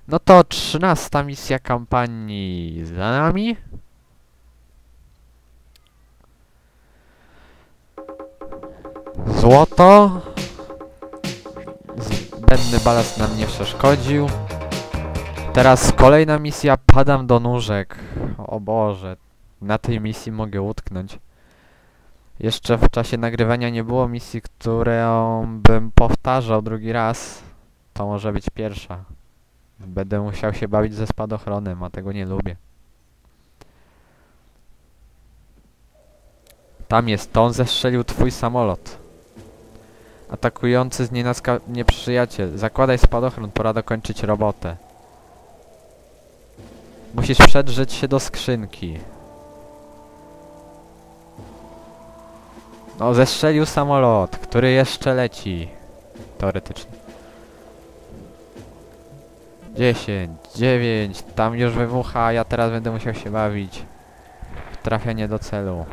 No to 13. misja kampanii za nami. Złoto. Zbędny balast nam nie przeszkodził. Teraz kolejna misja, padam do nóżek. O Boże, na tej misji mogę utknąć. Jeszcze w czasie nagrywania nie było misji, którą bym powtarzał drugi raz. To może być pierwsza. Będę musiał się bawić ze spadochronem, a tego nie lubię. Tam jest, to on zestrzelił twój samolot. Atakujący z nienacka nieprzyjaciel. Zakładaj spadochron, pora dokończyć robotę. Musisz przedrzeć się do skrzynki. No, zestrzelił samolot, który jeszcze leci. Teoretycznie. 10, 9, tam już wybucha, a ja teraz będę musiał się bawić w trafianie do celu.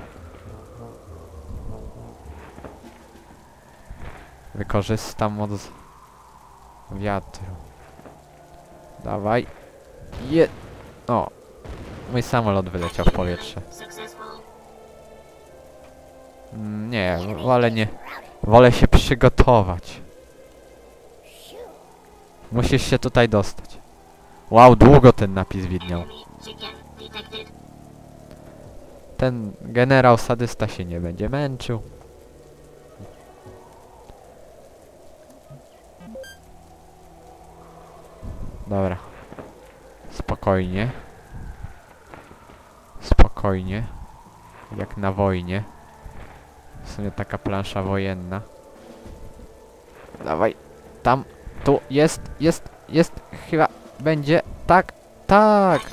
Wykorzystam moc wiatru. Dawaj. O, mój samolot wyleciał w powietrze. Nie, wolę nie. Wolę się przygotować. Musisz się tutaj dostać. Wow, długo ten napis widniał. Ten generał sadysta się nie będzie męczył. Dobra. Spokojnie. Spokojnie. Jak na wojnie. W sumie taka plansza wojenna. Dawaj. Tam. Tu. Jest. Chyba będzie. Tak. Tak.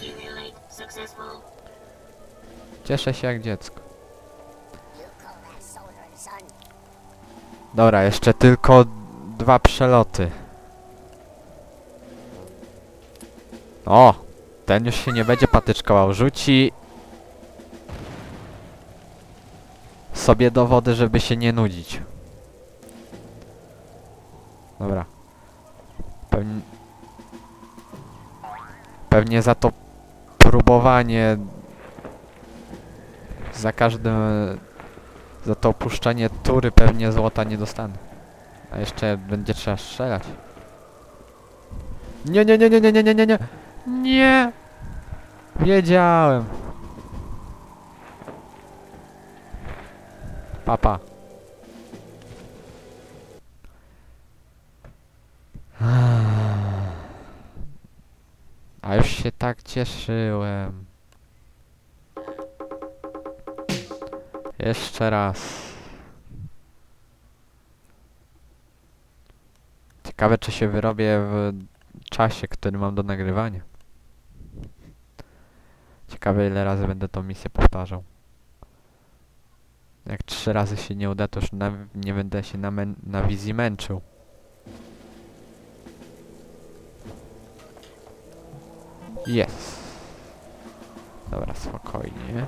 Cieszę się jak dziecko. Dobra, jeszcze tylko 2 przeloty. O! Ten już się nie będzie patyczkował. Rzuci sobie do wody, żeby się nie nudzić. Dobra. Pewnie za to próbowanie, za każdym, za to opuszczanie tury pewnie złota nie dostanę. A jeszcze będzie trzeba strzelać. Nie. Nie! Wiedziałem. Papa. A już się tak cieszyłem. Jeszcze raz. Ciekawe, czy się wyrobię w czasie, który mam do nagrywania. Ciekawe, ile razy będę tą misję powtarzał. Jak 3 razy się nie uda, to już nie będę się na wizji męczył. Jest. Dobra, spokojnie.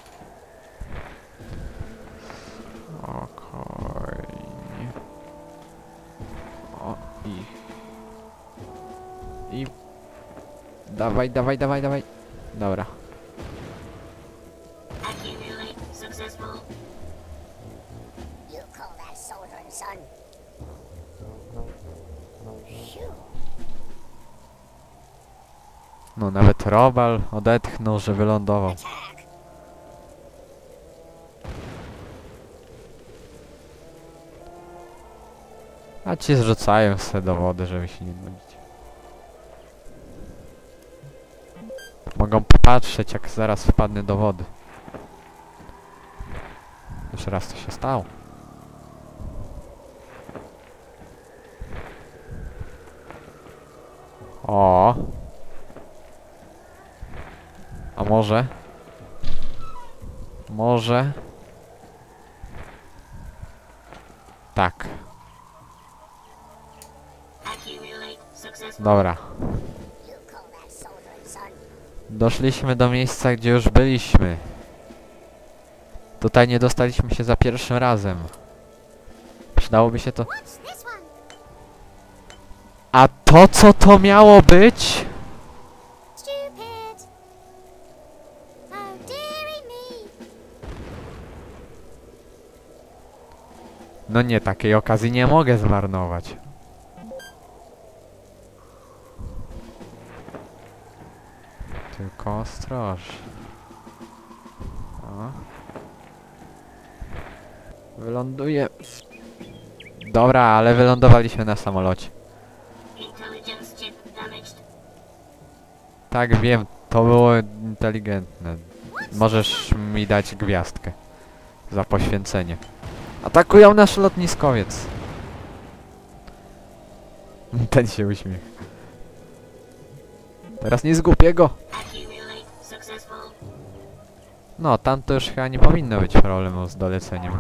Spokojnie. O, i... Dawaj. Dobra. No, nawet Robal odetchnął, że wylądował. A ci zrzucają się do wody, żeby się nie nudzić. Mogą popatrzeć, jak zaraz wpadnę do wody. Już raz to się stało. O. A może? Może? Tak. Dobra. Doszliśmy do miejsca, gdzie już byliśmy. Tutaj nie dostaliśmy się za pierwszym razem. Przydałoby się to... A to, co to miało być? No nie, takiej okazji nie mogę zmarnować. Tylko ostrożnie. O. Wyląduję. Dobra, ale wylądowaliśmy na samolocie. Intelligence chip damaged. Tak, wiem, to było inteligentne. Możesz mi dać gwiazdkę. Za poświęcenie. Atakują nasz lotniskowiec. Ten się uśmiech. Teraz nie zgubię go. Accumulate successful. No, tam to już chyba nie powinno być problemu z doleceniem.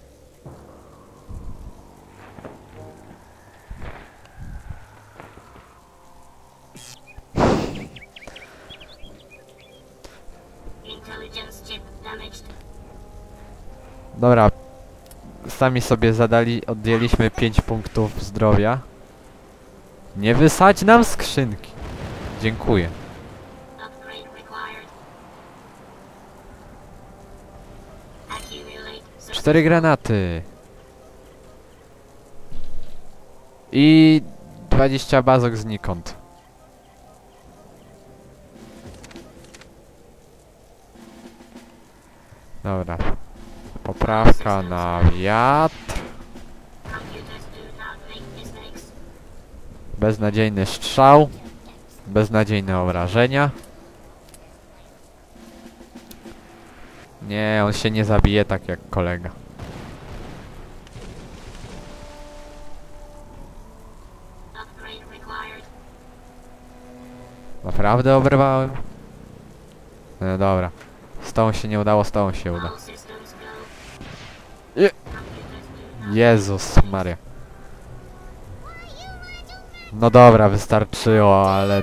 Intelligence chip damaged. Dobra. Sami sobie odjęliśmy 5 punktów zdrowia. Nie wysadź nam skrzynki. Dziękuję. Upgrade required. Accumulate 4 successful. granaty. I 20 bazok znikąd. Dobra. Poprawka na wiatr. Computers do not make mistakes. Beznadziejny strzał. Beznadziejne obrażenia. Nie, on się nie zabije tak jak kolega. Upgrade required. Naprawdę oberwałem? No dobra. Z tą się nie udało, z tą się uda. All systems go. Je- Computers do not Jezus Maria. No dobra, wystarczyło, ale...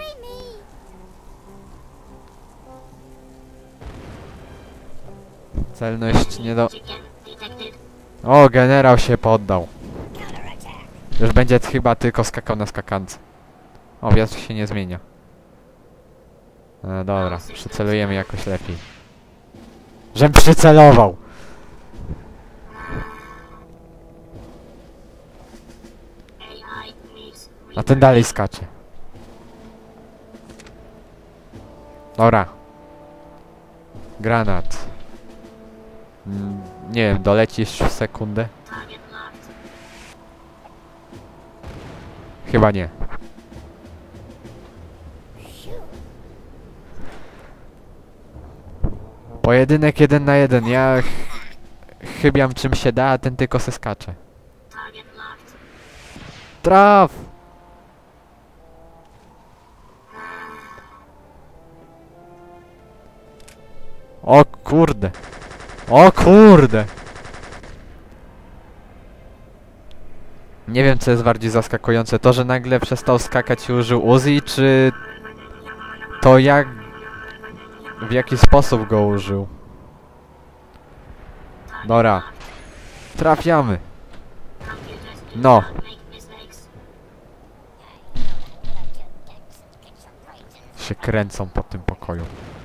Celność nie do... chicken detected. O, generał się poddał. Już będzie chyba tylko skakał na skakance. O, wiatr się nie zmienia. No dobra, przycelujemy jakoś lepiej. Żem przycelował! AI needs A ten dalej skacze. Dobra. Granat. Nie wiem, dolecisz w sekundę? target locked. Chyba nie. Pojedynek 1 na 1. Ja chybiam czym się da, a ten tylko se skacze. Target locked. Traf! O kurde. O kurde. Nie wiem co jest bardziej zaskakujące. To, że nagle przestał skakać i użył Uzi, czy to jak... w jaki sposób go użył. Dobra. Trafiamy. Computers do No. not make mistakes. Się kręcą po tym pokoju.